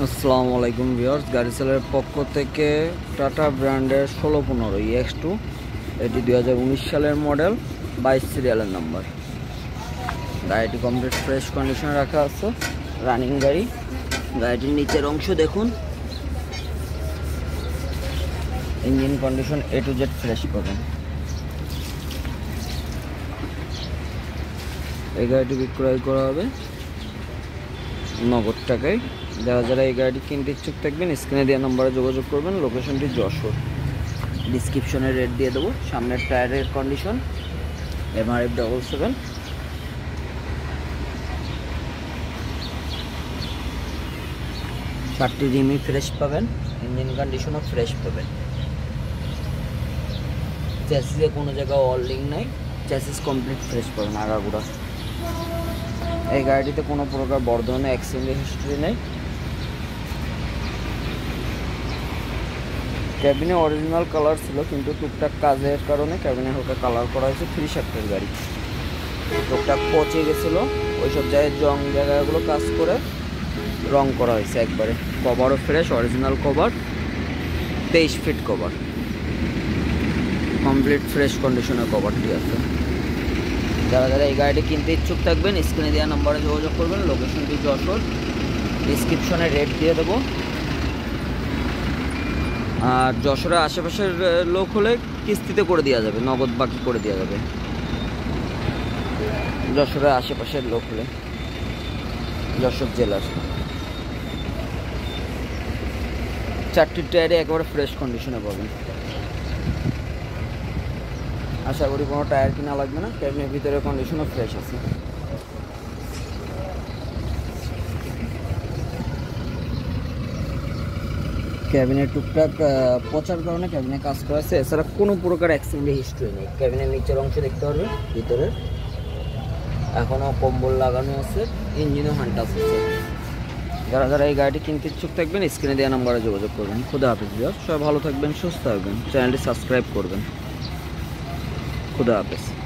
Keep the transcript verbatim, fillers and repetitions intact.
আসসালামু আলাইকুম ভিউয়ার্স, গাড়ি সেলের পক্ষ থেকে টাটা ব্র্যান্ডের ষোলো পনেরো ইএক্স টু, এটি দুই হাজার উনিশ সালের মডেল, বাইশ সিরিয়ালের নাম্বার। গাড়িটি কমপ্লিট ফ্রেশ কন্ডিশনে রাখা আছে, রানিং গাড়ি। গাড়িটির নিচের অংশ দেখুন, engine condition A to Z fresh পাবেন। এই গাড়িটি বিক্রয় করা হবে নগদ টাকায়। যারা যারা এই গাড়িটি কিনতে ইচ্ছুক থাকবেন স্ক্রিনে দেওয়া নম্বরে যোগাযোগ করবেন। লোকেশনটি যশোর, ডিসক্রিপশনে রেট দিয়ে দেবো। সামনের টায়ারের কন্ডিশন এমআরএফ ডবল সেভেন। চারটি রিমই ফ্রেশ পাবেন, ইঞ্জিন কন্ডিশনও ফ্রেশ পাবেন। চ্যাসিসে কোনো জায়গায় ওয়েল্ডিং নাই, চ্যাসিস কমপ্লিট ফ্রেশ পাবেন আগাগোড়া। এই গাড়িটিতে কোনো প্রকার বড় ধরনের অ্যাক্সিডেন্ট হিস্ট্রি নেই। ক্যাবিনে অরিজিনাল কালার ছিল, কিন্তু টুকটাক কাজের কারণে ক্যাবিনে হালকা কালার করা হয়েছে। থ্রি শাফটের গাড়ি, টুকটাক পচে গেছিলো, ওইসব জায়গায় জং জায়গাগুলো কাজ করে রং করা হয়েছে একবারে। কভারও ফ্রেশ, অরিজিনাল কভার, তেইশ ফিট কভার, কমপ্লিট ফ্রেশ কন্ডিশনের কভারটি আছে। যারা যারা এই গাড়িটি কিনতে ইচ্ছুক থাকবেন স্ক্রিনে দেওয়া নাম্বারে যোগাযোগ করবেন। লোকেশনটি যশোর, ডিসক্রিপশনে রেট দিয়ে দেবো। আর যশোরের আশেপাশের লোক হলে কিস্তিতে করে দেওয়া যাবে, নগদ বাকি করে দেওয়া যাবে। যশোরের আশেপাশের লোক হলে, যশোর জেলার। চারটি টায়ারে একেবারে ফ্রেশ কন্ডিশনে পাবেন। আশা করি কোনো টায়ার কিনা লাগবে না। ক্যাবিনের ভিতরে কন্ডিশনও ফ্রেশ আছে। ক্যাবিনের টুকটাক পচার কারণে ক্যাবিনে কাজ করা আছে, এছাড়া কোনো প্রকার অ্যাক্সিডেন্টের হিস্ট্রি নেই। ক্যাবিনের নিচের অংশ দেখতে পারবে, ভিতরে এখনও কম্বল লাগানো আছে, ইঞ্জিনও হান্টাস আছে। যারা যারা এই গাড়িটি কিনতে ইচ্ছুক থাকবেন স্ক্রিনে দেওয়া নাম্বারে যোগাযোগ করবেন। খুদা হাফেজ ভিউয়ার্স, সবাই ভালো থাকবেন, সুস্থ থাকবেন, চ্যানেলটি সাবস্ক্রাইব করবেন। খুদা হাফেজ।